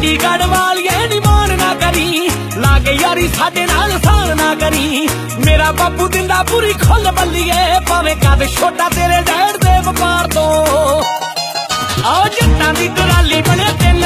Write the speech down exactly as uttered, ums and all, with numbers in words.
चंडीगढ़ वालिए नी मान ना करी, लागे यारी साडे नाल सान ना करी। मेरा बापू दिंदा पूरी खुल बल्लीए, भावें कद छोटा तेरे डैड दे वपार तो। आओ जट्टां दी दराली बने तेन